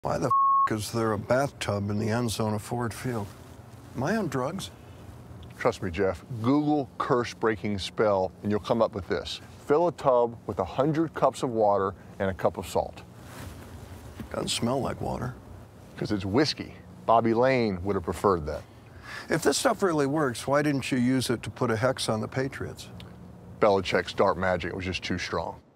Why the is there a bathtub in the end zone of Ford Field? Am I on drugs? Trust me, Jeff. Google curse-breaking spell, and you'll come up with this. Fill a tub with 100 cups of water and a cup of salt. Doesn't smell like water. Because it's whiskey. Bobby Lane would have preferred that. If this stuff really works, why didn't you use it to put a hex on the Patriots? Belichick's dark magic was just too strong.